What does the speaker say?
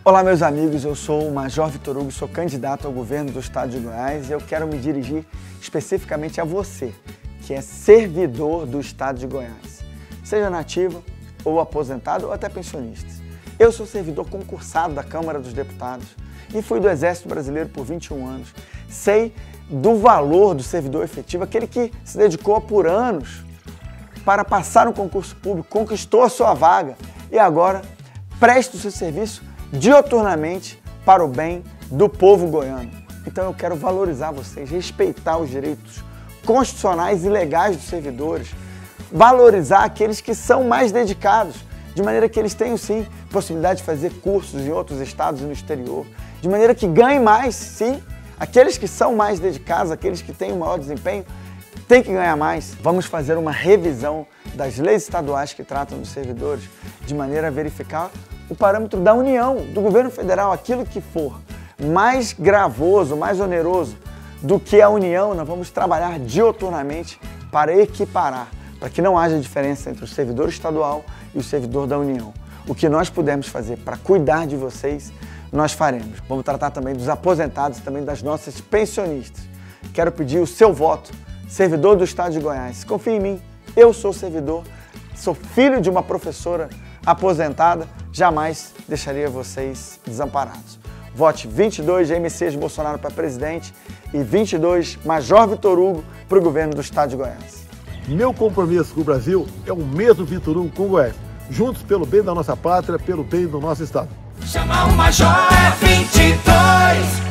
Olá, meus amigos, eu sou o Major Vitor Hugo, sou candidato ao governo do estado de Goiás e eu quero me dirigir especificamente a você, que é servidor do estado de Goiás, seja nativo ou aposentado ou até pensionista. Eu sou servidor concursado da Câmara dos Deputados e fui do Exército Brasileiro por 21 anos. Sei do valor do servidor efetivo, aquele que se dedicou por anos para passar no concurso público, conquistou a sua vaga e agora presta o seu serviço dioturnamente para o bem do povo goiano. Então eu quero valorizar vocês, respeitar os direitos constitucionais e legais dos servidores, valorizar aqueles que são mais dedicados, de maneira que eles tenham sim possibilidade de fazer cursos em outros estados e no exterior, de maneira que ganhem mais, sim, aqueles que são mais dedicados, aqueles que têm o maior desempenho, têm que ganhar mais. Vamos fazer uma revisão das leis estaduais que tratam dos servidores, de maneira a verificar o parâmetro da União, do governo federal, aquilo que for mais gravoso, mais oneroso do que a União, nós vamos trabalhar dioturnamente para equiparar, para que não haja diferença entre o servidor estadual e o servidor da União. O que nós pudermos fazer para cuidar de vocês, nós faremos. Vamos tratar também dos aposentados e também das nossas pensionistas. Quero pedir o seu voto, servidor do estado de Goiás. Confie em mim, eu sou servidor, sou filho de uma professora aposentada, jamais deixaria vocês desamparados. Vote 22 Jair Messias Bolsonaro para presidente e 22 Major Vitor Hugo para o governo do estado de Goiás. Meu compromisso com o Brasil é o mesmo Vitor Hugo com o Goiás. Juntos pelo bem da nossa pátria, pelo bem do nosso estado. Chama o Major 22.